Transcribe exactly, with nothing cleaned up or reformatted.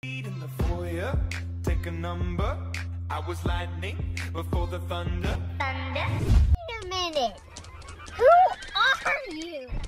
In the foyer, take a number. I was lightning before the thunder. Thunder? Wait a minute. Who are you?